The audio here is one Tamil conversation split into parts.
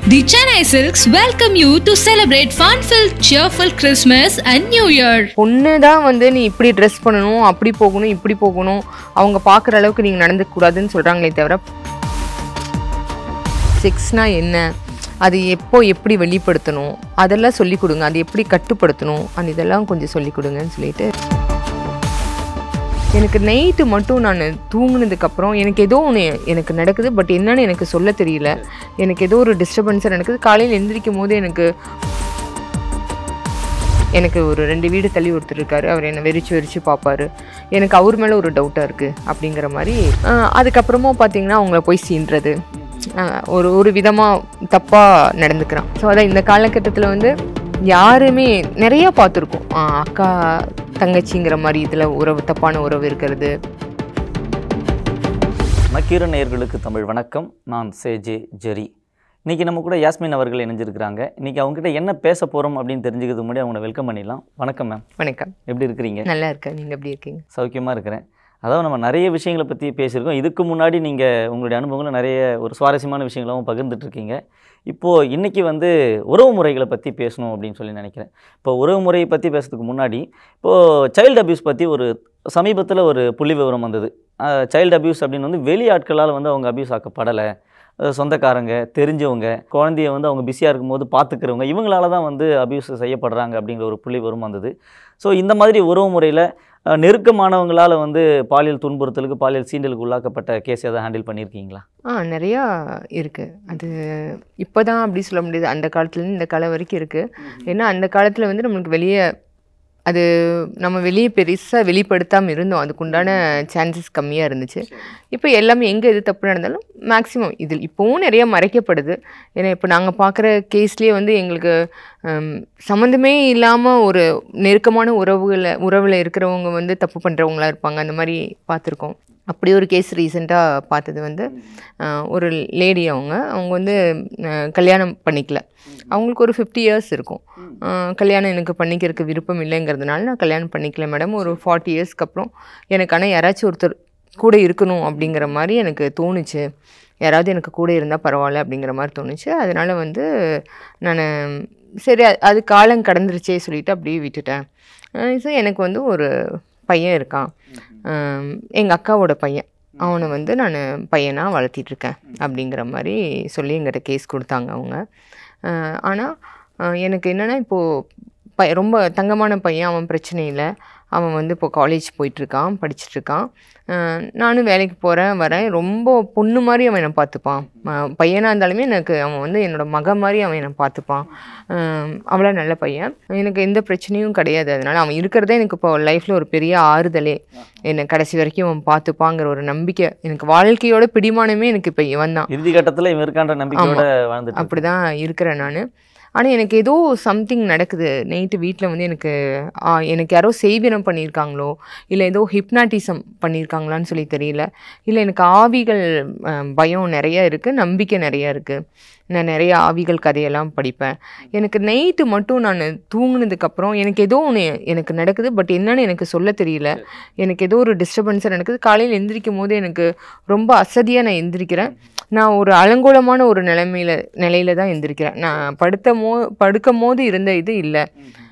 The Chennai Silks welcome you to celebrate fun-filled, cheerful Christmas and New Year. பொண்ணு தான் வந்து நீ இப்படி ட்ரெஸ் பண்ணணும், அப்படி போகணும், இப்படி போகணும், அவங்க பார்க்குற அளவுக்கு நீங்கள் நடந்துக்க கூடாதுன்னு சொல்கிறாங்களே தவிர செக்ஸ்னா என்ன, அது எப்போ எப்படி வெளிப்படுத்தணும் அதெல்லாம் சொல்லிக் கொடுங்க, அது எப்படி கட்டுப்படுத்தணும் அந்த இதெல்லாம் கொஞ்சம் சொல்லிக் கொடுங்கன்னு சொல்லிட்டு எனக்கு நைட்டு மட்டும் நான் தூங்குனதுக்கப்புறம் எனக்கு ஏதோ ஒன்று எனக்கு நடக்குது. பட் என்னன்னு எனக்கு சொல்ல தெரியல. எனக்கு ஏதோ ஒரு டிஸ்டர்பன்ஸாக நடக்குது. காலையில் எந்திரிக்கும் போது எனக்கு ஒரு 2 வீடு தள்ளி ஒருத்தர் இருக்கார். அவர் என்னை வெறிச்சு பார்ப்பார். எனக்கு அவர் மேலே ஒரு டவுட்டாக இருக்குது அப்படிங்கிற மாதிரி. அதுக்கப்புறமும் பார்த்திங்கன்னா அவங்கள போய் சீன்றது ஒரு விதமாக தப்பாக நடந்துக்கிறான். ஸோ அதான் இந்த காலகட்டத்தில் வந்து யாருமே நிறையா பார்த்துருக்கோம். அக்கா தங்கச்சிங்கிற மாதிரி இதில் உறவு, தப்பான உறவு இருக்கிறது. நக்கீரன் நேயர்களுக்கு தமிழ் வணக்கம். நான் சேஜே ஜெரி. இன்றைக்கி நம்ம கூட யாஸ்மின் அவர்கள் இணைஞ்சிருக்கிறாங்க. இன்றைக்கி அவங்ககிட்ட என்ன பேச போகிறோம் அப்படின்னு தெரிஞ்சுக்கிறதுக்கு முன்னாடி அவங்களை வெல்கம் பண்ணிடலாம். வணக்கம் மேம். வணக்கம். எப்படி இருக்கிறீங்க? நல்லா இருக்கேன். நீங்கள் எப்படி இருக்கீங்க? சௌக்கியமாக இருக்கிறேன். அதாவது நம்ம நிறைய விஷயங்களை பற்றி பேசியிருக்கோம். இதுக்கு முன்னாடி நீங்கள் உங்களுடைய அனுபவங்களை நிறைய ஒரு சுவாரஸ்யமான விஷயங்களும் பகிர்ந்துட்டுருக்கீங்க. இப்போது இன்றைக்கி வந்து உறவு முறைகளை பற்றி பேசணும் அப்படின்னு சொல்லி நினைக்கிறேன். இப்போ உறவு முறையை பற்றி பேசுறதுக்கு முன்னாடி இப்போது சைல்டு அப்யூஸ் பற்றி ஒரு சமீபத்தில் ஒரு புள்ளி விவரம் வந்தது. சைல்டு அப்யூஸ் அப்படின்னு வந்து வெளி ஆட்களால் வந்து அவங்க அப்யூஸ் ஆக்கப்படலை. சொந்தக்காரங்க, தெரிஞ்சவங்க, குழந்தைய வந்து அவங்க பிஸியாக இருக்கும்போது பார்த்துக்கிறவங்க, இவங்களால தான் வந்து அப்யூஸ் செய்யப்படுறாங்க அப்படிங்கிற ஒரு புள்ளி விவரம் வந்தது. ஸோ இந்த மாதிரி உறவு முறையில் நெருக்கமானவங்களால் வந்து பாலியல் துன்புறுத்தலுக்கு, பாலியல் சீண்டலுக்கு உள்ளாக்கப்பட்ட கேஸ் எதாவது ஹேண்டில் பண்ணியிருக்கீங்களா? நிறையா இருக்குது. அது இப்போ தான் அப்படி சொல்ல முடியாது. அந்த காலத்துலேருந்து இந்த காலம் வரைக்கும் இருக்குது. ஏன்னா அந்த காலத்தில் வந்து நம்மளுக்கு வெளியே பெருசாக வெளிப்படுத்தாமல் இருந்தோம். அதுக்குண்டான சான்சஸ் கம்மியாக இருந்துச்சு. இப்போ எல்லாமே எங்கே எது தப்பு நடந்தாலும் மேக்ஸிமம் இதில் இப்போவும் நிறையா மறைக்கப்படுது. ஏன்னா இப்போ நாங்கள் பார்க்குற கேஸ்லேயே வந்து எங்களுக்கு சம்மந்தமே இல்லாமல் ஒரு நெருக்கமான உறவில் இருக்கிறவங்க வந்து தப்பு பண்ணுறவங்களா இருப்பாங்க. அந்த மாதிரி பார்த்துருக்கோம். அப்படி ஒரு கேஸ் ரீசெண்டாக பார்த்தது வந்து ஒரு லேடி, அவங்க வந்து கல்யாணம் பண்ணிக்கல. அவங்களுக்கு ஒரு 50 இயர்ஸ் இருக்கும். கல்யாணம் எனக்கு பண்ணிக்கிறதுக்கு விருப்பம் இல்லைங்கிறதுனால நான் கல்யாணம் பண்ணிக்கல மேடம். ஒரு 40 இயர்ஸ்க்கு அப்புறம் எனக்கு ஆனால் யாராச்சும் ஒருத்தர் கூட இருக்கணும் அப்படிங்கிற மாதிரி எனக்கு தோணுச்சு. யாராவது எனக்கு கூட இருந்தால் பரவாயில்ல அப்படிங்கிற மாதிரி தோணுச்சு. அதனால் வந்து நான் சரி அது காலம் கடந்துருச்சே சொல்லிவிட்டு அப்படியே விட்டுட்டேன். ஸோ எனக்கு வந்து ஒரு பையன் இருக்கான், எங்கள் அக்காவோட பையன். அவனை வந்து நான் பையனாக வளர்த்திட்ருக்கேன் அப்படிங்கிற மாதிரி சொல்லி எங்கிட்ட கேஸ் கொடுத்தாங்க அவங்க. ஆனால் எனக்கு என்னென்னா இப்போது ரொம்ப தங்கமான பையன், அவன் பிரச்சனை இல்லை. அவன் வந்து இப்போது காலேஜ் போயிட்டுருக்கான், படிச்சுட்ருக்கான். நானும் வேலைக்கு வரேன். ரொம்ப பொண்ணு மாதிரி அவன் என்னை பார்த்துப்பான். பையனாக இருந்தாலுமே எனக்கு அவன் வந்து என்னோடய மகன் மாதிரி அவன் என்னை பார்த்துப்பான். அவ்வளோ நல்ல பையன். எனக்கு எந்த பிரச்சனையும் கிடையாது. அதனால் அவன் இருக்கிறதே எனக்கு இப்போ லைஃப்பில் ஒரு பெரிய ஆறுதலே. என்னை கடைசி வரைக்கும் அவன் பார்த்துப்பாங்கிற ஒரு நம்பிக்கை, எனக்கு வாழ்க்கையோட பிடிமானமே எனக்கு இப்போ இவன் தான். இறுதி கட்டத்தில் இவன் இருக்கான்ற நம்பிக்கையோட வாழ்ந்து அப்படி தான் இருக்கிறேன் நான். ஆனால் எனக்கு ஏதோ சம்திங் நடக்குது. நைட்டு வீட்டில் வந்து எனக்கு யாரோ செய்வினம் பண்ணியிருக்காங்களோ, இல்லை ஏதோ ஹிப்னாட்டிசம் பண்ணியிருக்காங்களான்னு சொல்லி தெரியல. இல்லை எனக்கு ஆவிகள் பயம் நிறையா இருக்குது, நம்பிக்கை நிறையா இருக்குது. நான் நிறைய ஆவிகள் கதையெல்லாம் படிப்பேன். எனக்கு நைட்டு மட்டும் நான் தூங்குனதுக்கப்புறம் எனக்கு ஏதோ ஒன்று எனக்கு நடக்குது. பட் என்னன்னு எனக்கு சொல்ல தெரியல. எனக்கு ஏதோ ஒரு டிஸ்டர்பன்ஸாக நடக்குது. காலையில் எந்திரிக்கும் போது எனக்கு ரொம்ப அசதியாக நான் எந்திரிக்கிறேன். நான் ஒரு அலங்கோலமான ஒரு நிலையில தான் எந்திரிக்கிறேன். நான் படுக்கும் போது இருந்த இது இல்லை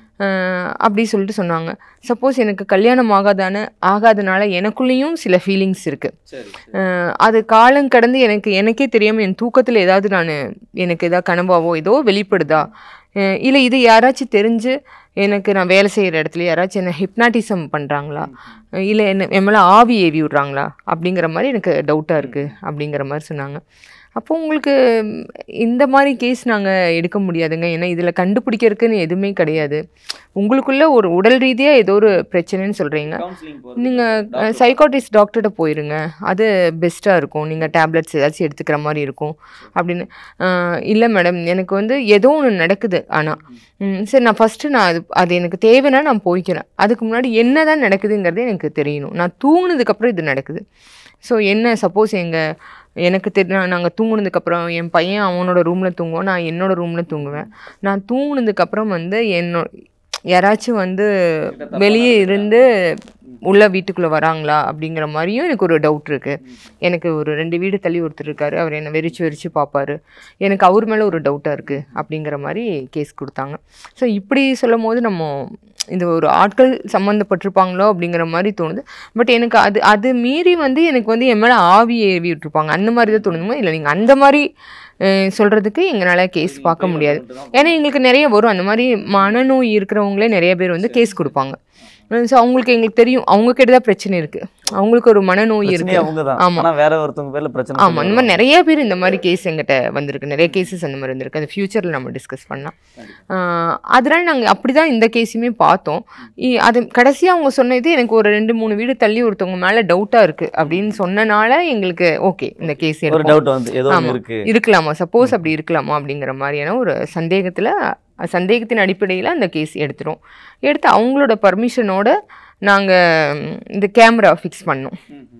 அப்படி சொல்லிட்டு சொன்னாங்க. சப்போஸ் எனக்கு கல்யாணம் ஆகாதனால எனக்குள்ளேயும் சில ஃபீலிங்ஸ் இருக்குது. அது காலம் கடந்து எனக்கே தெரியாமல் என் தூக்கத்தில் ஏதாவது எனக்கு ஏதாவது கனவாவோ ஏதோ வெளிப்படுதா, இல்லை இது யாராச்சும் தெரிஞ்சு நான் வேலை செய்கிற இடத்துல யாராச்சும் என்னை ஹிப்னாட்டிசம் பண்ணுறாங்களா, இல்லை என் மேலே ஆவி ஏவி விட்றாங்களா அப்படிங்கிற மாதிரி எனக்கு டவுட்டாக இருக்குது அப்படிங்கிற மாதிரி சொன்னாங்க. அப்போது உங்களுக்கு இந்த மாதிரி கேஸ் நாங்கள் எடுக்க முடியாதுங்க. ஏன்னா இதில் கண்டுபிடிக்கிறதுக்குன்னு எதுவுமே கிடையாது. உங்களுக்குள்ளே ஒரு உடல் ரீதியாக ஏதோ ஒரு பிரச்சனைன்னு சொல்கிறீங்க, நீங்கள் சைக்காட்ரிஸ்ட் டாக்டர்கிட்ட போயிருங்க. அது பெஸ்ட்டாக இருக்கும். நீங்கள் டேப்லெட்ஸ் ஏதாச்சும் எடுத்துக்கிற மாதிரி இருக்கும் அப்படின்னு. இல்லை மேடம், எனக்கு வந்து ஏதோ ஒன்று நடக்குது. ஆனால் சரி, நான் ஃபஸ்ட்டு அது எனக்கு தேவைன்னா நான் போய்க்கிறேன். அதுக்கு முன்னாடி என்ன தான் நடக்குதுங்கிறதே எனக்கு தெரியணும். நான் தூங்குனதுக்கப்புறம் இது நடக்குது. ஸோ என்ன, சப்போஸ் எனக்கு நாங்கள் தூங்குனதுக்கப்புறம் என் பையன் அவனோட ரூமில் தூங்குவோம், நான் என்னோடய ரூமில் தூங்குவேன். நான் தூங்குனதுக்கப்புறம் வந்து யாராச்சும் வந்து வெளியே இருந்து உள்ள வீட்டுக்குள்ளே வராங்களா அப்படிங்கிற மாதிரியும் எனக்கு ஒரு டவுட் இருக்குது. எனக்கு ஒரு 2 வீடு தள்ளி ஒருத்தர் இருக்கார், அவர் என்னை வெறிச்சு பார்ப்பார், எனக்கு அவர் மேலே ஒரு டவுட்டாக இருக்குது அப்படிங்கிற மாதிரி கேஸ் கொடுத்தாங்க. ஸோ இப்படி சொல்லும் போது நம்ம இந்த ஒரு ஆட்கள் சம்மந்தப்பட்டிருப்பாங்களோ அப்படிங்கிற மாதிரி தோணுது. பட் எனக்கு அது மீறி வந்து எனக்கு வந்து என் மேலே ஆவி ஏவி விட்டுருப்பாங்க அந்த மாதிரி தான் தோணுதுமா. இல்லை நீங்கள் அந்த மாதிரி சொல்கிறதுக்கு எங்களால் கேஸ் பார்க்க முடியாது. ஏன்னா எங்களுக்கு நிறைய வரும் அந்த மாதிரி மனநோய் இருக்கிறவங்களே நிறைய பேர் வந்து கேஸ் கொடுப்பாங்க. ஸோ அவங்களுக்கு எங்களுக்கு தெரியும் அவங்க கிட்ட தான் பிரச்சனை இருக்குது, அவங்களுக்கு ஒரு மனநோய் இருக்குது. ஆமாம், வேற ஒருத்தவங்க பேர்ல பிரச்சனை. ஆமாம், இந்த மாதிரி நிறைய பேர் இந்த மாதிரி கேஸ் எங்கிட்ட வந்திருக்கு, நிறைய கேசஸ் அந்த மாதிரி வந்திருக்கு. அது ஃபியூச்சரில் நம்ம டிஸ்கஸ் பண்ணலாம். அதனால நாங்கள் அப்படி தான் இந்த கேஸுமே பார்த்தோம். அது கடைசியாக அவங்க சொன்னது எனக்கு ஒரு 2-3 வீடு தள்ளி ஒருத்தவங்க மேலே டவுட்டாக இருக்குது அப்படின்னு சொன்னனால எங்களுக்கு ஓகே இந்த கேஸ் இருக்கலாமா, சப்போஸ் அப்படி இருக்கலாமா அப்படிங்கிற மாதிரியான ஒரு சந்தேகத்தின் அடிப்படையில் அந்த கேஸ் எடுத்து அவங்களோட பர்மிஷனோட நாங்கள் இந்த கேமரா ஃபிக்ஸ் பண்ணோம்.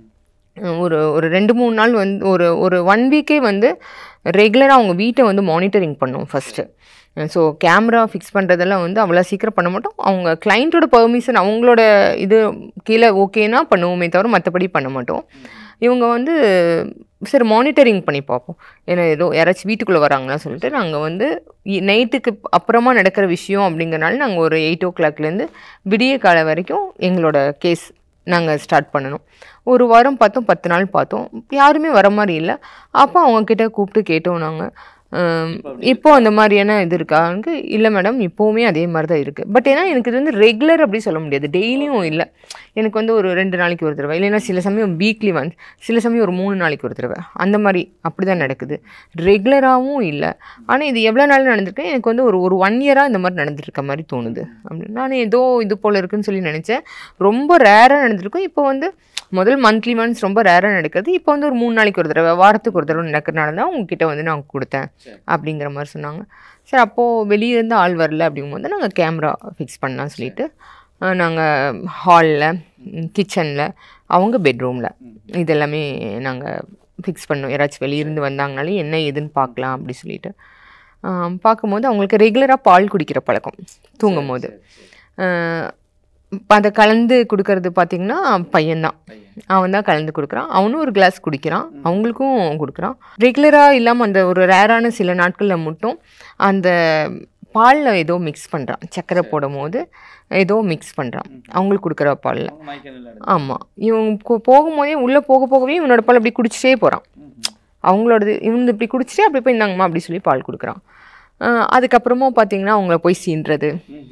ஒரு 2-3 நாள் வந்து ஒரு 1 வீக்கே வந்து ரெகுலராக அவங்க வீட்டை வந்து மானிட்டரிங் பண்ணோம் ஃபஸ்ட்டு. ஸோ கேமரா ஃபிக்ஸ் பண்ணுறதெல்லாம் வந்து அவ்வளோ சீக்கிரம் பண்ண மாட்டோம். அவங்க கிளைண்ட்டோட பர்மிஷன் அவங்களோட இது கீழே ஓகேனா பண்ணுவோமே தவிர மற்றபடி பண்ண மாட்டோம். இவங்க வந்து சரி மானிட்டரிங் பண்ணி பார்ப்போம், ஏன்னா ஏதோ யாராச்சும் வீட்டுக்குள்ளே வராங்களா சொல்லிட்டு நாங்கள் வந்து நைட்டுக்கு அப்புறமா நடக்கிற விஷயம் அப்படிங்கிறனால நாங்கள் ஒரு 8 o'clockலேருந்து விடிய காலை வரைக்கும் எங்களோட கேஸ் நாங்கள் ஸ்டார்ட் பண்ணணும். ஒரு வாரம் பார்த்தோம், 10 நாள் பார்த்தோம், யாருமே வர மாதிரி இல்லை. அப்போ அவங்கக்கிட்ட கூப்பிட்டு கேட்டோம் நாங்கள், இப்போ அந்த மாதிரியான இது இருக்காங்க. இல்லை மேடம், இப்போவுமே அதே மாதிரி தான் இருக்குது. பட் ஏன்னா எனக்கு இது வந்து ரெகுலர் அப்படி சொல்ல முடியாது, டெய்லியும் இல்லை. எனக்கு வந்து ஒரு 2 நாளைக்கு ஒரு தடவை, இல்லைன்னா சில சமயம் வீக்லி ஒன்ஸ், சில சமயம் ஒரு 3 நாளைக்கு ஒரு தடவை, அந்த மாதிரி அப்படி தான் நடக்குது, ரெகுலராகவும் இல்லை. ஆனால் இது எவ்வளோ நாள் நடந்திருக்கு, எனக்கு வந்து ஒரு 1 இயராக இந்த மாதிரி நடந்துருக்க மாதிரி தோணுது. அப்படி நான் ஏதோ இது போல் இருக்குன்னு சொல்லி நினச்சேன். ரொம்ப ரேராக நடந்திருக்கும். இப்போ வந்து முதல் மந்த்லி ஒன்ஸ் ரொம்ப ரேராக நடக்குது. இப்போ வந்து ஒரு 3 நாளைக்கு ஒரு தடவை, வாரத்துக்கு ஒரு தடவை நடக்கிறனால தான் உங்ககிட்ட வந்து நான் கொடுத்தேன் அப்படிங்கிற மாதிரி சொன்னாங்க. சரி, அப்போது வெளியே இருந்து ஆள் வரல அப்படிங்கும்போது நாங்கள் கேமரா ஃபிக்ஸ் பண்ணலாம் சொல்லிவிட்டு நாங்கள் ஹாலில், கிச்சனில், அவங்க பெட்ரூமில் இதெல்லாமே நாங்கள் ஃபிக்ஸ் பண்ணோம். யாராச்சும் வெளியிருந்து வந்தாங்கனாலே என்ன ஏதுன்னு பார்க்கலாம் அப்படி சொல்லிட்டு பார்க்கும்போது அவங்களுக்கு ரெகுலராக பால் குடிக்கிற பழக்கம் தூங்கும் போது. அதை கலந்து கொடுக்கறது பார்த்திங்கன்னா பையன்தான், அவன் தான் கலந்து கொடுக்குறான். அவனும் ஒரு கிளாஸ் குடிக்கிறான், அவங்களுக்கும் கொடுக்குறான். ரெகுலராக இல்லாமல் அந்த ஒரு ரேரான சில நாட்களில் மட்டும் அந்த பாலில் ஏதோ மிக்ஸ் பண்ணுறான், சர்க்கரை போடும் போது ஏதோ மிக்ஸ் பண்ணுறான் அவங்களுக்கு கொடுக்குற பாலில். ஆமாம், இவங்க போகும்போதே உள்ளே போகவே இவனோட பால் அப்படி குடிச்சிட்டே போகிறான். அவங்களோடது இவங்க இப்படி குடிச்சிட்டே அப்படி போய் இந்தாங்கம்மா அப்படி சொல்லி பால் கொடுக்குறான். அதுக்கப்புறமா பார்த்திங்கன்னா அவங்கள போய் சீன்றது,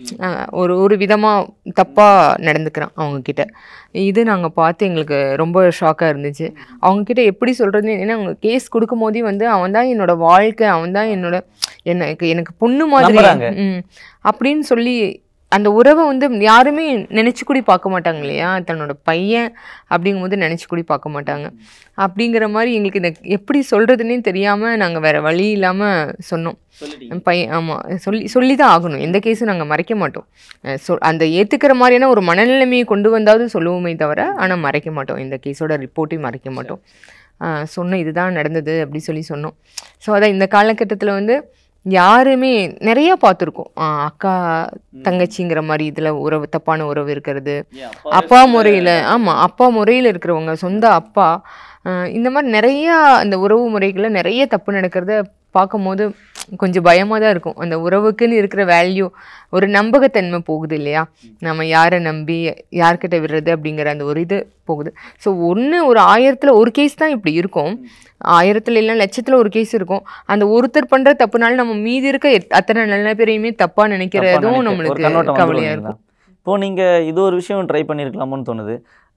ஒரு விதமாக தப்பாக நடந்துக்கிறான் அவங்கக்கிட்ட. இது நாங்கள் பார்த்து எங்களுக்கு ரொம்ப ஷாக்காக இருந்துச்சு. அவங்கக்கிட்ட எப்படி சொல்கிறது, ஏன்னா அவங்க கேஸ் கொடுக்கும் போதே வந்து அவன் தான் என்னோடய வாழ்க்கை, அவன் தான் எனக்கு பொண்ணு மாதிரி அப்படின்னு சொல்லி அந்த உறவை வந்து யாருமே நினச்சி கூடி பார்க்க மாட்டாங்க இல்லையா, தன்னோட பையன் அப்படிங்கும்போது நினச்சி கூடி பார்க்க மாட்டாங்க. அப்படிங்கிற மாதிரி எங்களுக்கு இந்த எப்படி சொல்கிறதுனே தெரியாமல் நாங்கள் வேறு வழி இல்லாமல் சொன்னோம். பையன் ஆமாம் சொல்லி தான் ஆகணும், எந்த கேஸும் நாங்கள் மறைக்க மாட்டோம். அந்த ஏற்றுக்கிற மாதிரியான ஒரு மனநிலைமையை கொண்டு வந்தாவது சொல்லுவோமே தவிர, ஆனால் மறைக்க மாட்டோம், இந்த கேஸோட ரிப்போர்ட்டையும் மறைக்க மாட்டோம். சொன்னோம் இதுதான் நடந்தது அப்படி சொல்லி சொன்னோம். ஸோ அதான் இந்த காலகட்டத்தில் வந்து யாருமே நிறைய பார்த்துருக்கோம், அக்கா தங்கச்சிங்கிற மாதிரி இதில் உறவு, தப்பான உறவு இருக்கிறது, அப்பா முறையில், ஆமாம் அப்பா முறையில் இருக்கிறவங்க, சொந்த அப்பா, இந்த மாதிரி நிறையா அந்த உறவு முறைகளை நிறைய தப்பு நடக்கிறத பார்க்கும்போது கொஞ்சம் பயமாக தான் இருக்கும். அந்த உறவுக்குன்னு இருக்கிற வேல்யூ, ஒரு நம்பகத்தன்மை போகுது இல்லையா, நம்ம யாரை நம்பி யார்கிட்ட விடுறது அப்படிங்கிற அந்த ஒரு இது போகுது. ஸோ ஒரு 1000ல் ஒரு கேஸ் தான் இப்படி இருக்கும், 1000ல் இல்லை லட்சத்தில் ஒரு கேஸ் இருக்கும். அந்த ஒருத்தர் பண்ணுற தப்புனால நம்ம மீதி இருக்க அத்தனை நல்ல பேரையுமே தப்பாக நினைக்கிறதும் நம்மளுக்கு கவலையாக இருக்கும். இப்போது நீங்கள் இது ஒரு விஷயம் ட்ரை பண்ணியிருக்கலாமோன்னு தோணுது.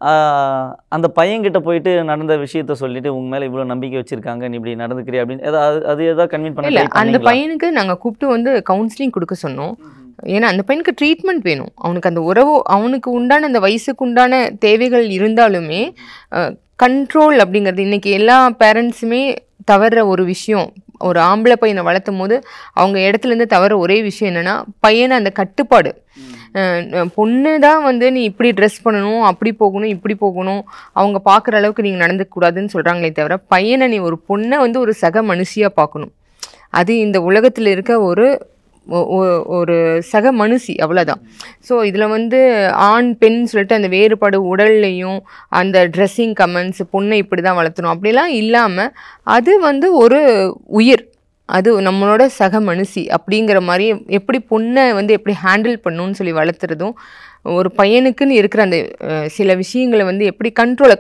அந்த பையன்கிட்ட போயிட்டு நடந்த விஷயத்த சொல்லிட்டு உங்க மேலே இவ்வளோ நம்பிக்கை வச்சுருக்காங்க, நீ இப்படி நடந்துக்கிறீ அப்படின்னு ஏதாவது கன்வின்ஸ் பண்ண? இல்லை, அந்த பையனுக்கு நாங்கள் கூப்பிட்டு வந்து கவுன்சிலிங் கொடுக்க சொன்னோம். ஏன்னா அந்த பையனுக்கு ட்ரீட்மெண்ட் வேணும், அவனுக்கு அந்த உறவு, அவனுக்கு உண்டான அந்த வயசுக்கு உண்டான தேவைகள் இருந்தாலுமே கண்ட்ரோல் அப்படிங்கிறது இன்றைக்கி எல்லா பேரண்ட்ஸுமே தவறுற ஒரு விஷயம். ஒரு ஆம்பளை பையனை வளர்த்தும் போது அவங்க இடத்துலேருந்து தவற ஒரே விஷயம் என்னென்னா பையனை அந்த கட்டுப்பாடு. பொண்ணு தான் வந்து நீ இப்படி ட்ரெஸ் பண்ணணும், அப்படி போகணும், இப்படி போகணும், அவங்க பார்க்குற அளவுக்கு நீங்கள் நடந்துக்கூடாதுன்னு சொல்கிறாங்களே தவிர, பையனை நீ ஒரு பொண்ணை வந்து ஒரு சக மனுஷியாக பார்க்கணும். அது இந்த உலகத்தில் இருக்க ஒரு ஒரு சக மனுஷி அவ்வளோதான். ஸோ இதில் வந்து ஆண் பெண் சொல்லிட்டு அந்த வேறுபாடு உடல்லையும் அந்த ட்ரெஸ்ஸிங் கமெண்ட்ஸ் பொண்ணை இப்படி தான் வளர்த்தணும் அப்படிலாம் இல்லாமல் அது வந்து ஒரு உயிர், அது நம்மளோட சக மனுஷி அப்படிங்கிற மாதிரி எப்படி பொண்ணை வந்து எப்படி ஹேண்டில் பண்ணணும்னு சொல்லி வளர்த்துறதும், ஒரு பையனுக்குன்னு இருக்கிற அந்த சில விஷயங்களை வந்து எப்படி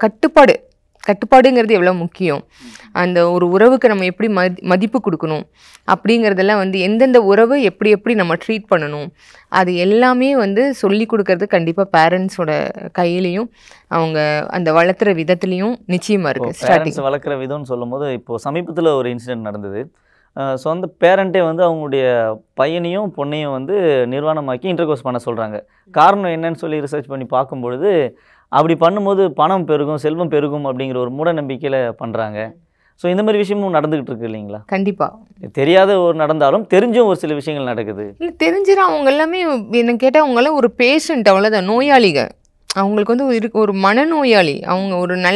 கட்டுப்பாடுங்கிறது எவ்வளோ முக்கியம், அந்த ஒரு உறவுக்கு நம்ம எப்படி மதிப்பு கொடுக்கணும் அப்படிங்கிறதெல்லாம் வந்து எந்தெந்த உறவு எப்படி எப்படி நம்ம ட்ரீட் பண்ணணும், அது எல்லாமே வந்து சொல்லி கொடுக்கறது கண்டிப்பாக பேரண்ட்ஸோட கையிலையும் அவங்க அந்த வளர்த்துற விதத்துலேயும் நிச்சயமாக இருக்குது. ஸ்டார்டிங் வளர்க்குற விதம்னு சொல்லும் போது இப்போது சமீபத்தில் ஒரு இன்சிடென்ட் நடந்தது. ஸோ அந்த பேரண்ட்டே வந்து அவங்களுடைய பையனையும் பொண்ணையும் வந்து நிர்வாணமாக்கி இன்டர்கோர்ஸ் பண்ண சொல்கிறாங்க. காரணம் என்னன்னு சொல்லி ரிசர்ச் பண்ணி பார்க்கும்பொழுது அப்படி பண்ணும்போது பணம் பெருகும், செல்வம் பெருகும் அப்படிங்கிற ஒரு மூட நம்பிக்கையில் பண்ணுறாங்க. ஸோ இந்த மாதிரி விஷயமும் நடந்துகிட்டு இருக்கு இல்லைங்களா? கண்டிப்பாக தெரியாத ஒரு நடந்தாலும் தெரிஞ்சும் ஒரு சில விஷயங்கள் நடக்குது. இல்லை தெரிஞ்சிடும். அவங்க எல்லாமே என்ன கேட்டால் அவங்களாம் ஒரு பேஷண்ட், அவ்வளோதான், நோயாளிக. அவங்களுக்கு வந்து ஒரு மனநோயாளி. அவங்க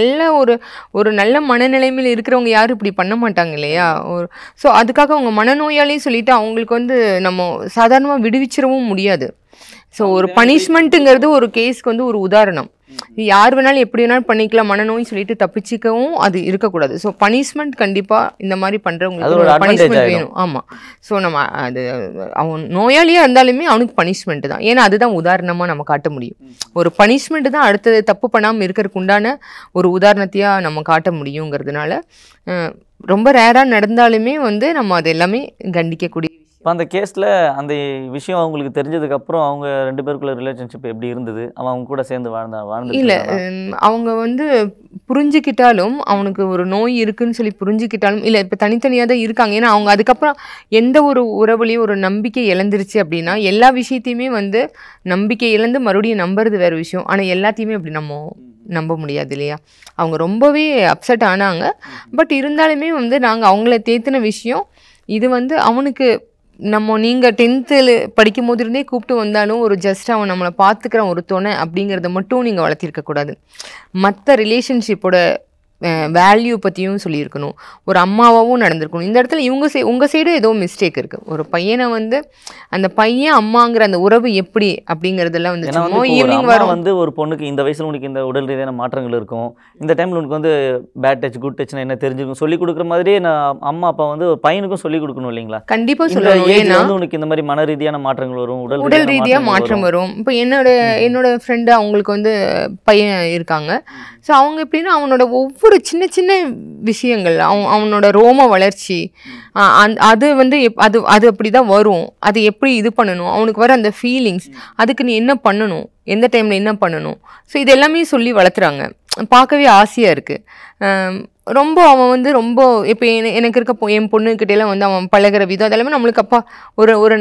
ஒரு நல்ல மனநிலைமையில் இருக்கிறவங்க யாரும் இப்படி பண்ண மாட்டாங்க இல்லையா? ஸோ அதுக்காக அவங்க மனநோயாளின்னு சொல்லிட்டு அவங்களுக்கு வந்து நம்ம சாதாரணமாக விடுவிச்சிடவும் முடியாது. ஸோ ஒரு பனிஷ்மெண்ட்டுங்கிறது ஒரு கேஸ்க்கு வந்து ஒரு உதாரணம். யார் வேணாலும் எப்படி வேணாலும் பண்ணிக்கலாம், மனநோய் சொல்லிட்டு தப்பிச்சிக்கவும் அது இருக்கக்கூடாது. ஸோ பனிஷ்மெண்ட் கண்டிப்பாக இந்த மாதிரி பண்ணுறவங்களுக்கு பனிஷ்மெண்ட் வேணும். ஆமாம். ஸோ நம்ம அது அவன் நோயாளியாக இருந்தாலுமே அவனுக்கு பனிஷ்மெண்ட்டு தான். ஏன்னா அதுதான் உதாரணமாக நம்ம காட்ட முடியும். ஒரு பனிஷ்மெண்ட்டு தான் அடுத்தது தப்பு பண்ணாமல் இருக்கிறதுக்கு உண்டான ஒரு உதாரணத்தையாக நம்ம காட்ட முடியுங்கிறதுனால ரொம்ப ரேராக நடந்தாலுமே வந்து நம்ம அது எல்லாமே கண்டிக்கக்கூடிய. இப்போ அந்த கேஸில் அந்த விஷயம் அவங்களுக்கு தெரிஞ்சதுக்கப்புறம் அவங்க 2 பேருக்குள்ள ரிலேஷன்ஷிப் எப்படி இருந்தது? அவங்க கூட சேர்ந்து வாழ்ந்து இல்லை, அவங்க வந்து புரிஞ்சுக்கிட்டாலும், அவனுக்கு ஒரு நோய் இருக்குன்னு சொல்லி புரிஞ்சுக்கிட்டாலும், இல்லை இப்போ தனித்தனியாக தான் இருக்காங்க. ஏன்னா அவங்க அதுக்கப்புறம் எந்த ஒரு உறவுலையும் ஒரு நம்பிக்கை இழந்துருச்சு அப்படின்னா எல்லா விஷயத்தையுமே வந்து நம்பிக்கை இழந்து மறுபடியும் நம்புறது வேறு விஷயம். ஆனால் எல்லாத்தையுமே அப்படி நம்ம நம்ப முடியாது இல்லையா? அவங்க ரொம்பவே அப்செட் ஆனாங்க. பட் இருந்தாலுமே வந்து நாங்கள் அவங்கள தேத்தின விஷயம் இது வந்து அவனுக்கு நீங்கள் 10th படிக்கும் போது இருந்தே கூப்பிட்டு வந்தாலும் ஒரு ஜஸ்ட் அவன் நம்மளை பார்த்துக்கிறான் ஒரு துணை அப்படிங்கிறத மட்டும் நீங்கள் வளர்த்திருக்கக்கூடாது. மற்ற ரிலேஷன்ஷிப்போட வேல்யூ பற்றியும் சொல்லியிருக்கணும். ஒரு அம்மாவாகவும் நடந்திருக்கணும். இந்த இடத்துல உங்கள் சைடும் ஏதோ மிஸ்டேக் இருக்குது. ஒரு பையனை வந்து அந்த பையன் அம்மாங்கிற அந்த உறவு எப்படி அப்படிங்கிறதெல்லாம் வந்து ஈவினிங் வரும். வந்து ஒரு பொண்ணுக்கு இந்த வயசில் உனக்கு இந்த உடல் ரீதியான மாற்றங்கள் இருக்கும், இந்த டைமில் உனக்கு வந்து பேட் டச் குட் டச்னா என்ன தெரிஞ்சுக்கும் சொல்லிக் கொடுக்குற மாதிரியே நான் அம்மா அப்பா வந்து ஒரு பையனுக்கும் சொல்லிக் கொடுக்கணும் இல்லைங்களா? கண்டிப்பாக சொல்லணும். ஏன்னா உனக்கு இந்த மாதிரி மன ரீதியான மாற்றங்கள் வரும், உடல் ரீதியாக மாற்றம் வரும். இப்போ என்னோட ஃப்ரெண்டு அவங்களுக்கு வந்து பையன் இருக்காங்க. ஸோ அவங்க எப்படின்னா அவனோட ஒவ்வொரு சின்ன சின்ன விஷயங்கள், அவனோட ரோம வளர்ச்சி, அது வந்து அது அப்படி தான் வரும். அது எப்படி இது பண்ணணும், அவனுக்கு வர அந்த ஃபீலிங்ஸ், அதுக்கு நீ என்ன பண்ணணும், எந்த டைமில் என்ன பண்ணணும், ஸோ இது எல்லாமே சொல்லி வளர்த்துறாங்க. பார்க்கவே ஆசையாக இருக்குது. ரொம்ப அவன் வந்து ரொம்ப இப்போ எனக்கு இருக்க என் பொண்ணுக்கிட்டேலாம் வந்து அவன் பழகிற விதம் அதெல்லாமே நம்மளுக்கு அப்பா ஒரு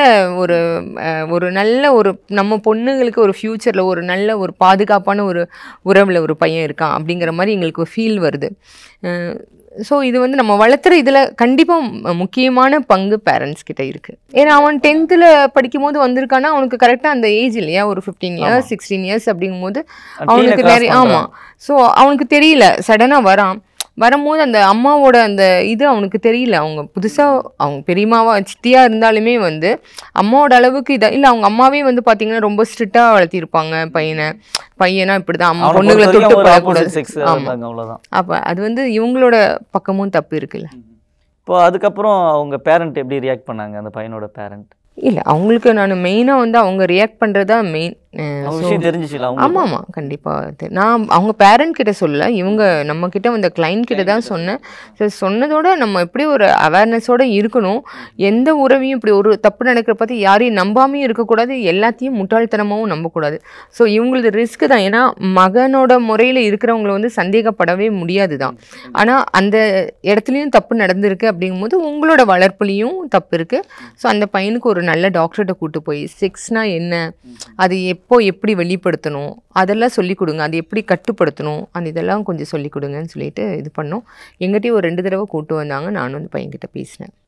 நல்ல ஒரு நம்ம பொண்ணுங்களுக்கு ஒரு ஃப்யூச்சரில் ஒரு நல்ல ஒரு பாதுகாப்பான ஒரு உறவில் ஒரு பையன் இருக்கான் அப்படிங்கிற மாதிரி எங்களுக்கு ஃபீல் வருது. ஸோ இது வந்து நம்ம வளர்த்துற இதில் கண்டிப்பாக முக்கியமான பங்கு பேரண்ட்ஸ் கிட்ட இருக்குது. ஏன்னா அவன் 10th படிக்கும் போது வந்திருக்கான்னா அவனுக்கு கரெக்டாக அந்த ஏஜ் இல்லையா, ஒரு 15 years 16 years அப்படிங்கும்போது அவனுக்கு நிறைய ஆமாம். ஸோ அவனுக்கு தெரியல, சடனாக வரும்போது அந்த அம்மாவோட அந்த இது அவனுக்கு தெரியல. அவங்க புதுசாக அவங்க பெரியம்மாவா சித்தியாக இருந்தாலுமே வந்து அம்மாவோட அளவுக்கு இல்லை. அவங்க அம்மாவே வந்து பார்த்தீங்கன்னா ரொம்ப ஸ்ட்ரிக்டாக வளர்த்திருப்பாங்க பையனா இப்படி தான் அம்மா பொண்ணுங்களை தொட்டு பழக்கூடாது. ஆமாம். அப்போ அது வந்து இவங்களோட பக்கமும் தப்பு இருக்குல்ல. இப்போ அதுக்கப்புறம் அவங்க பேரண்ட் எப்படி ரியாக்ட் பண்ணாங்க, அந்த பையனோட பேரண்ட்? இல்லை, அவங்களுக்கு நான் மெயினாக வந்து அவங்க ரியாக்ட் பண்ணுறது தான் மெயின். ஆமாம் ஆமாம் கண்டிப்பாக. நான் அவங்க பேரண்ட் கிட்ட சொல்லலை, இவங்க நம்ம கிட்ட வந்த கிளைண்ட் கிட்ட தான் சொன்னேன். ஸோ சொன்னதோட நம்ம எப்படி ஒரு அவேர்னஸோடு இருக்கணும். எந்த உறவையும் இப்படி ஒரு தப்பு நடக்கிற பார்த்து யாரையும் நம்பாமையும் இருக்கக்கூடாது, எல்லாத்தையும் முட்டாள்தனமாகவும் நம்பக்கூடாது. ஸோ இவங்களது ரிஸ்க்கு தான். ஏன்னா மகனோட முறையில் இருக்கிறவங்கள வந்து சந்தேகப்படவே முடியாது தான். ஆனால் அந்த இடத்துலையும் தப்பு நடந்திருக்கு அப்படிங்கும்போது உங்களோட வளர்ப்புலேயும் தப்பு இருக்குது. ஸோ அந்த பையனுக்கு ஒரு நல்ல டாக்டர்கிட்ட கூட்டு போய் செக்ஸ்னால் என்ன, அது எப்படி வெளிப்படுத்தணும் அதெல்லாம் சொல்லிக் கொடுங்க, அது எப்படி கட்டுப்படுத்தணும், இதெல்லாம் கொஞ்சம் சொல்லிக் கொடுங்கன்னு சொல்லிட்டு இது பண்ணோம். எங்கிட்டயும் ஒரு 2 தடவை கூட்டு வந்தாங்க. நானும் அந்த பையன்கிட்ட பேசினேன்.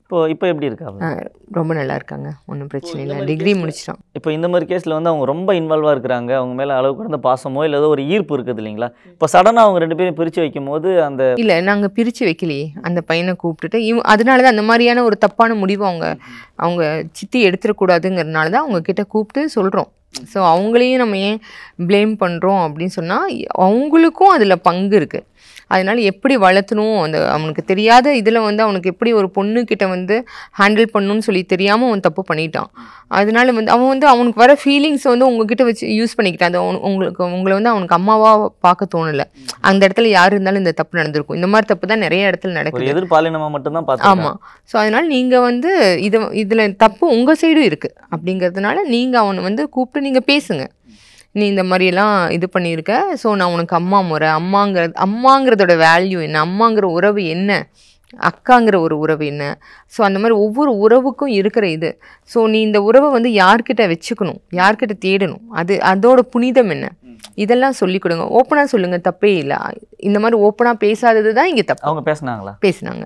இப்போ எப்படி இருக்காங்க? ரொம்ப நல்லா இருக்காங்க, ஒன்றும் பிரச்சனை இல்லை, டிகிரி முடிச்சிட்டோம். இப்போ இந்த மாதிரி கேஸில் வந்து அவங்க ரொம்ப இன்வால்வாக இருக்கிறாங்க, அவங்க மேலே அளவு கடந்த பாசமோ இல்லை ஏதோ ஒரு ஈர்ப்பு இருக்குது இல்லைங்களா? இப்போ சடனாக அவங்க 2 பேரும் பிரித்து வைக்கும் போது அந்த இல்லை நாங்கள் பிரித்து வைக்கலையே, அந்த பையனை கூப்பிட்டுட்டு அதனால தான் அந்த மாதிரியான ஒரு தப்பான முடிவு அவங்க சித்தி எடுத்துடக்கூடாதுங்கிறதுனால தான் அவங்க கிட்ட கூப்பிட்டு சொல்கிறோம். ஸோ அவங்களையும் நம்ம ஏன் ப்ளேம் பண்ணுறோம் அப்படின்னு சொன்னால் அவங்களுக்கும் அதில் பங்கு இருக்குது. அதனால் எப்படி வளர்த்தணும், அந்த அவனுக்கு தெரியாத இதில் வந்து அவனுக்கு எப்படி ஒரு பொண்ணுக்கிட்ட வந்து ஹேண்டில் பண்ணணும்னு சொல்லி தெரியாமல் அவன் தப்பு பண்ணிட்டான். அதனால வந்து அவனுக்கு வர ஃபீலிங்ஸை வந்து உங்ககிட்ட வச்சு யூஸ் பண்ணிக்கிட்டான். அது உங்களை வந்து அவனுக்கு அம்மாவாக பார்க்க தோணலை. அந்த இடத்துல யார் இருந்தாலும் இந்த தப்பு நடந்திருக்கும். இந்த மாதிரி தப்பு தான் நிறைய இடத்துல நடக்குது. எதிர்பாலினமாக மட்டும்தான் பார்த்து. ஆமாம். ஸோ அதனால் நீங்கள் வந்து இதில் தப்பு உங்கள் சைடும் இருக்குது அப்படிங்கிறதுனால நீங்கள் அவனை வந்து கூப்பிட்டு நீங்கள் பேசுங்க. நீ இந்த மாதிரியெல்லாம் இது பண்ணியிருக்க, ஸோ நான் உனக்கு அம்மா முறை, அம்மாங்கிறதோட வேல்யூ என்ன, அம்மாங்கிற உறவு என்ன, அக்காங்கிற ஒரு உறவு என்ன, ஸோ அந்த மாதிரி ஒவ்வொரு உறவுக்கும் இருக்கிற இது. ஸோ நீ இந்த உறவை வந்து யார்கிட்ட வச்சுக்கணும், யார்கிட்ட தேடணும், அதோட புனிதம் என்ன, இதெல்லாம் சொல்லிக் கொடுங்க. ஓப்பனாக சொல்லுங்கள், தப்பே இல்லை. இந்த மாதிரி ஓப்பனாக பேசாதது தான் இங்கே தப்பு. அவங்க பேசினாங்க.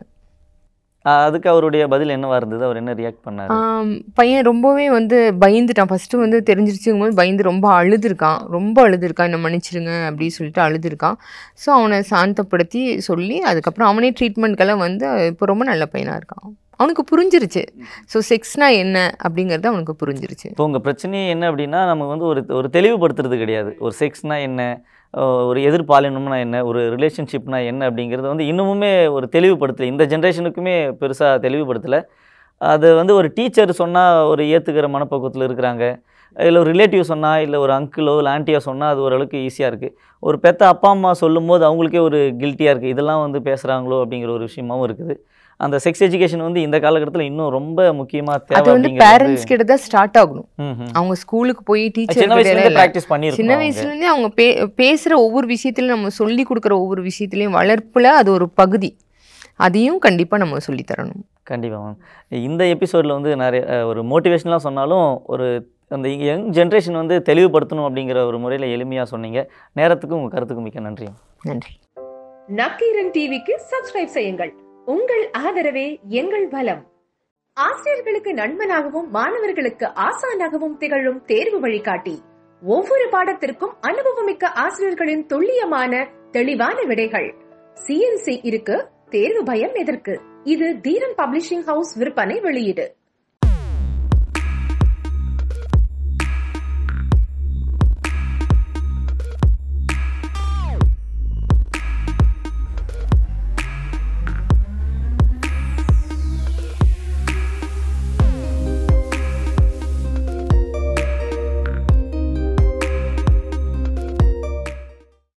அதுக்கு அவருடைய பதில் என்னவா இருந்தது? அவர் என்ன ரியாக்ட் பண்ணாரு? பையன் ரொம்பவே வந்து பயந்துட்டான். ஃபஸ்ட்டு வந்து தெரிஞ்சிருச்சுங்கும்போது பயந்து ரொம்ப அழுதுருக்கான், என்னை மன்னிச்சிடுங்க அப்படின்னு சொல்லிட்டு அழுதுருக்கான். ஸோ அவனை சாந்தப்படுத்தி சொல்லி அதுக்கப்புறம் அவனே ட்ரீட்மெண்ட்கெல்லாம் வந்து இப்போ ரொம்ப நல்ல பையனாக இருக்கான். அவனுக்கு புரிஞ்சிருச்சு. ஸோ செக்ஸ்னா என்ன அப்படிங்கிறது அவனுக்கு புரிஞ்சிருச்சு. இப்போ உங்கள் பிரச்சனையே என்ன அப்படின்னா, நமக்கு வந்து ஒரு தெளிவுபடுத்துறது கிடையாது. ஒரு செக்ஸ்னா என்ன, ஒரு எதிர்பாலினம்னா என்ன, ஒரு ரிலேஷன்ஷிப்னா என்ன அப்படிங்கிறது வந்து இன்னுமுமே ஒரு தெளிவுபடுத்தலை. இந்த ஜென்ரேஷனுக்குமே பெருசாக தெளிவுபடுத்தலை. அது வந்து ஒரு டீச்சர் சொன்னால் ஒரு ஏற்றுக்கிற மனப்பக்குவத்தில் இருக்கிறாங்க. இல்லை ஒரு ரிலேட்டிவ் சொன்னால், இல்லை ஒரு அங்கிளோ இல்லை ஆண்டியோ சொன்னால் அது ஓரளவுக்கு ஈஸியாக இருக்குது. ஒரு பெத்த அப்பா அம்மா சொல்லும் போது அவங்களுக்கே ஒரு கில்ட்டியாக இருக்குது, இதெல்லாம் வந்து பேசுகிறாங்களோ அப்படிங்கிற ஒரு விஷயமாகவும் இருக்குது. அந்த செக்ஸ் எஜுகேஷன் வந்து இந்த காலகட்டத்தில் இன்னும் ரொம்ப முக்கியமாக தேவை. அது வந்து பேரண்ட்ஸ் கிட்ட தான் ஸ்டார்ட் ஆகணும். அவங்க ஸ்கூலுக்கு போய் டீச்சர் சின்ன வயசுலேருந்தே அவங்க பேசுகிற ஒவ்வொரு விஷயத்துலையும், நம்ம சொல்லி கொடுக்குற ஒவ்வொரு விஷயத்துலையும் வளர்ப்பில் அது ஒரு பகுதி. அதையும் கண்டிப்பாக நம்ம சொல்லித்தரணும். கண்டிப்பாக மேம். இந்த எபிசோடில் வந்து நிறைய ஒரு மோட்டிவேஷனலாக சொன்னாலும் ஒரு அந்த யங் ஜென்ரேஷன் வந்து தெளிவுபடுத்தணும் அப்படிங்கிற ஒரு முறையில் எளிமையாக சொன்னீங்க. நேரத்துக்கும் உங்கள் கருத்துக்கும் மிக்க நன்றி. நன்றி. நக்கீரன் டிவிக்கு சப்ஸ்கிரைப் செய்யுங்கள். உங்கள் ஆதரவே எங்கள் பலம். ஆசிரியர்களுக்கு நண்பனாகவும் மாணவர்களுக்கு ஆசானாகவும் திகழும் தேர்வு வழிகாட்டி. ஒவ்வொரு பாடத்திற்கும் அனுபவமிக்க ஆசிரியர்களின் துல்லியமான தெளிவான விடைகள். CNC இருக்கு, தேர்வு பயம் எதற்கு? இது தீரன் பப்ளிஷிங் ஹவுஸ் விற்பனை வெளியீடு.